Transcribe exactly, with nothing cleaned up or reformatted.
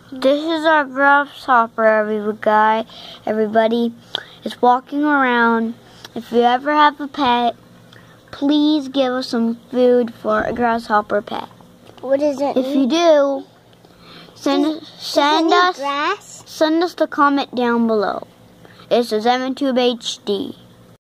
This is our grasshopper, every guy, everybody. It's walking around. If you ever have a pet, please give us some food for a grasshopper pet. What does it If eat? you do, send Does, send does it us eat grass? send us the comment down below. It says M tube H D.